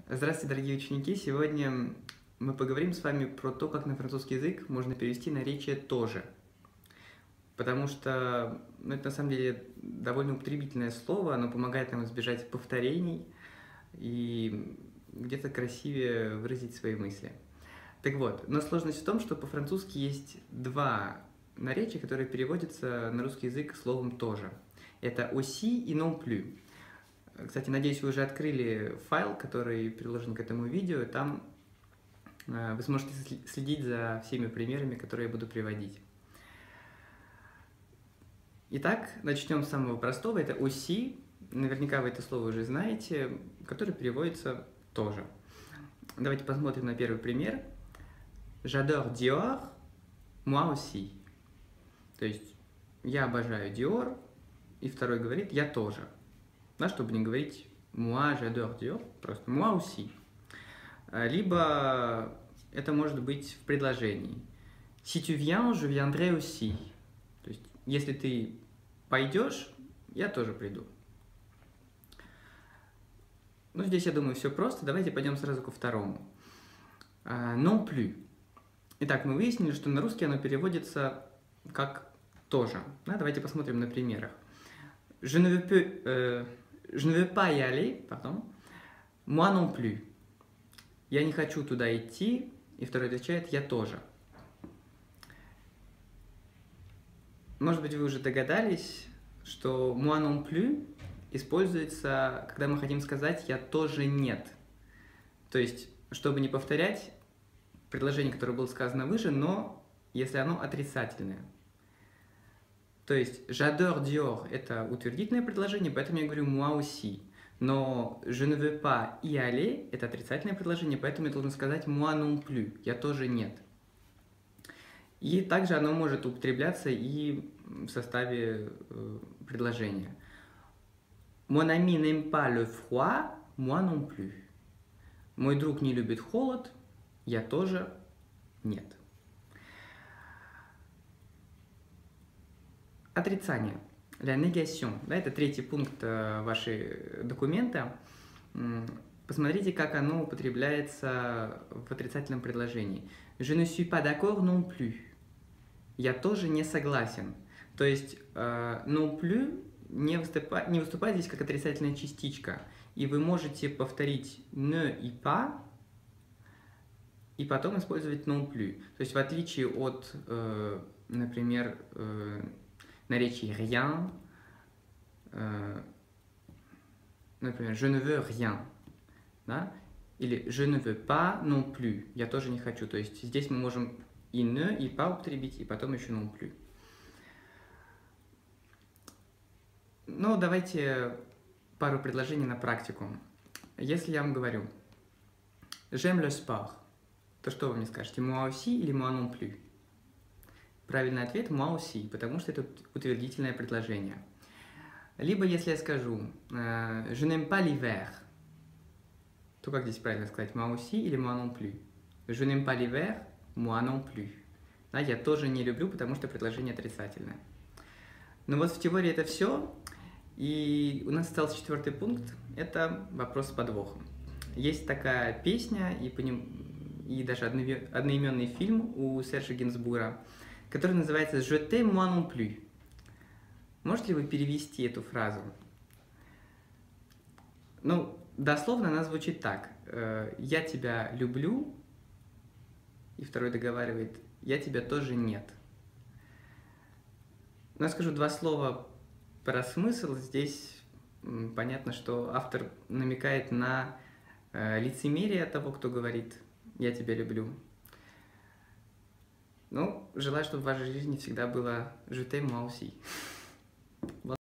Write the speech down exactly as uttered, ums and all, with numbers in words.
Здравствуйте, дорогие ученики! Сегодня мы поговорим с вами про то, как на французский язык можно перевести наречие «тоже». Потому что ну, это на самом деле довольно употребительное слово, оно помогает нам избежать повторений и где-то красивее выразить свои мысли. Так вот, но сложность в том, что по-французски есть два наречия, которые переводятся на русский язык словом «тоже». Это «aussi» и «non plus». Кстати, надеюсь, вы уже открыли файл, который приложен к этому видео. Там вы сможете следить за всеми примерами, которые я буду приводить. Итак, начнем с самого простого. Это «aussi». Наверняка вы это слово уже знаете, которое переводится «тоже». Давайте посмотрим на первый пример. J'adore Dior, moi aussi. То есть, я обожаю Dior, и второй говорит, я тоже. Да, чтобы не говорить moi j'adore Dior, просто moi aussi. Либо это может быть в предложении. Si tu viens, je viendrai aussi. То есть, если ты пойдешь, я тоже приду. Ну, здесь, я думаю, все просто. Давайте пойдем сразу ко второму. Non plus. Итак, мы выяснили, что на русский оно переводится как «тоже». Да, давайте посмотрим на примерах. Je ne veux plus, euh, je ne veux pas y aller, pardon. Moi non plus. Я не хочу туда идти. И второй отвечает, я тоже. Может быть, вы уже догадались, что moi non plus используется, когда мы хотим сказать я тоже нет. То есть, чтобы не повторять предложение, которое было сказано выше, но если оно отрицательное. То есть, j'adore Dior – это утвердительное предложение, поэтому я говорю moi aussi. Но je ne veux pas y aller – это отрицательное предложение, поэтому я должен сказать moi non plus – я тоже нет. И также оно может употребляться и в составе э, предложения. Mon ami n'aime pas le froid, moi non plus. Мой друг не любит холод, я тоже нет. Отрицание. La négation. Да, это третий пункт вашего документа. Посмотрите, как оно употребляется в отрицательном предложении. Je ne suis pas d'accord non plus. Я тоже не согласен. То есть non plus не выступает, не выступает здесь как отрицательная частичка. И вы можете повторить ne и pas, и потом использовать non plus. То есть в отличие от, например, наречий rien, например, je ne veux rien, да? Или je ne veux pas non plus, я тоже не хочу. То есть здесь мы можем и ne, и pas употребить, и потом еще non plus. Ну, давайте пару предложений на практику. Если я вам говорю j'aime le sport, то что вы мне скажете, moi aussi или moi non plus? Правильный ответ moi aussi, потому что это утвердительное предложение. Либо если я скажу je n'aime pas l'hiver, то как здесь правильно сказать, moi aussi или moi non plus? Je n'aime pas l'hiver, moi non plus. Да, я тоже не люблю, потому что предложение отрицательное. Ну вот в теории это все. И у нас остался четвертый пункт. Это вопрос с подвохом. Есть такая песня и, по ним, и даже одноименный фильм у Сержа Гинзбура, который называется «Je t'aime moi non plus». Можете ли вы перевести эту фразу? Ну, дословно она звучит так. «Я тебя люблю», и второй договаривает «Я тебя тоже нет». Но я скажу два слова про смысл. Здесь понятно, что автор намекает на лицемерие того, кто говорит «я тебя люблю». Ну, желаю, чтобы в вашей жизни всегда было «Je t'aime moi aussi».